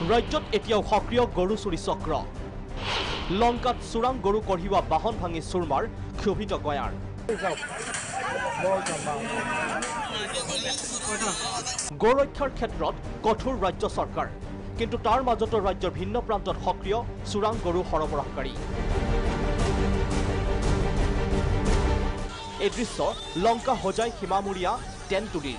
ৰাজ্যত এতিয়াও সক্ৰিয় গৰু চুৰি চক্ৰ লংকাত চোৰাং গৰু কঢ়িওৱা বাহন ভাঙি চুৰমাৰ ক্ষোভিত গয়াৰ গো ৰক্ষাৰ ক্ষেত্ৰত কঠোৰ ৰাজ্য চৰকাৰ কিন্তু তাৰ মাজতো ৰাজ্যৰ ভিন্ন প্ৰান্তত সক্ৰিয় চোৰাং গৰু সৰবৰাহকাৰী এই দৃশ্য লংকা হোজাই সীমামূৰীয়া টেনটুলিৰ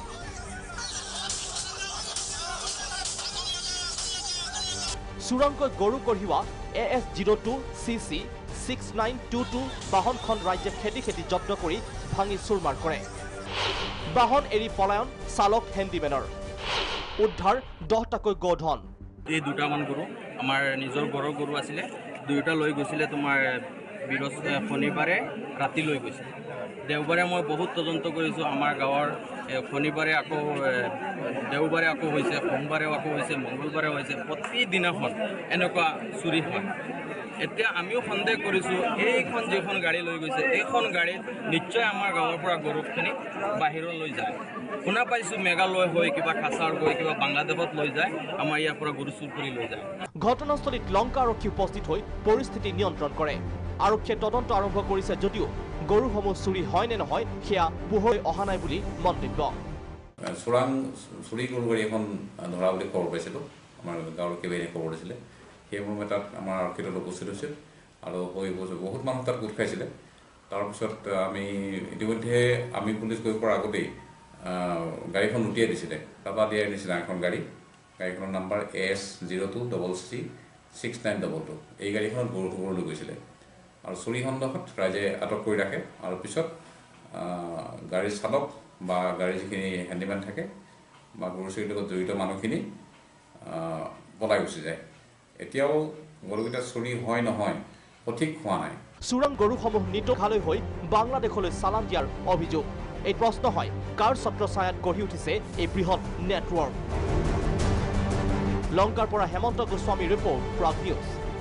চোৰাংকৈ গৰু কঢ়িওৱা AS02 CC 6922 বাহনখন ৰাজ্যে খেদি জব্দ কৰি ভাঙি চুৰমাৰ কৰে বাহন এৰি পলায়ন চালক হেণ্ডিমেনৰ উদ্ধাৰ 10টাকৈ গোধন এই দুটামান গৰু আমাৰ নিজৰ ঘৰৰ গৰু আছিলে দুইটা লৈ গৈছিলে তোমাৰ শনিবাৰে ৰাতি লৈ গৈছিল দেওবাৰে মই বহুত তদন্ত কৰিছোঁ আমাৰ গাঁৱৰ শনিবাৰে আকৌ দেওবাৰে আকৌ হৈছে সোমবাৰেও আকৌ হৈছে মংগলবাৰেও হৈছে প্ৰতিদিনাখন এনেকুৱা চুৰি হয় এতিয়া আমিও সন্দেহ কৰিছোঁ এইখন যিখন গাড়ী লৈ গৈছে এইখন গাড়ীত নিশ্চয় আমাৰ গাঁৱৰ পৰা গৰুখিনি বাহিৰলৈ যায় শুনা পাইছোঁ মেঘালয় হৈ কিবা কাছাৰ গৈ কিবা বাংলাদেশত লৈ যায় আমাৰ ইয়াৰ পৰা গৰু চুৰ কৰি লৈ যায় ঘটনাস্থলীত লংকা আৰক্ষী উপস্থিত হৈ পৰিস্থিতি নিয়ন্ত্ৰণ কৰে আৰক্ষীয়ে তদন্ত আৰম্ভ কৰিছে যদিও গৰুসমূহ চুৰি হয় নে নহয় সেয়া পোহৰ অহা নাই বুলি মন্তব্য চোৰাং চুৰি গৰু গাড়ী এখন ধৰা বুলি খবৰ পাইছিলোঁ আমাৰ গাঁৱৰ কেইবাদিনে খবৰ দিছিলে সেই মৰ্মে তাত আমাৰ আৰক্ষী দল উপস্থিত হৈছিল আৰু বহুত মানুহ তাত গোট খাইছিলে তাৰপিছত আমি ইতিমধ্যে আমি পুলিচ গৈ পোৱাৰ আগতেই গাড়ীখন লুটিয়াই দিছিলে তাৰপৰা দিয়াই নিছিলে এখন গাড়ীখনৰ নাম্বাৰ AS02CC 6922 এই গাড়ীখনত গৰু লৈ গৈছিলে আৰু চুৰি সন্দৰ্ভত ৰাইজে আটক কৰি ৰাখে আৰু পিছত গাড়ীৰ চালক বা গাড়ীৰ যিখিনি হেণ্ডিমেন থাকে বা গৰু চুৰিৰ লগত জড়িত মানুহখিনি পলাই গুচি যায় এতিয়াও গৰুকেইটা চুৰি হয় নহয় সঠিক হোৱা নাই চোৰাং গৰুসমূহ নিতঘালৈ হৈ বাংলাদেশলৈ চালান দিয়াৰ অভিযোগ এই প্ৰশ্ন হয় কাৰ ছত্ৰছায়াত গঢ়ি উঠিছে এই বৃহৎ নেটৱৰ্ক লংকাৰ পৰা হেমন্ত গোস্বামী ৰিপৰ্ট প্ৰাগ নিউজ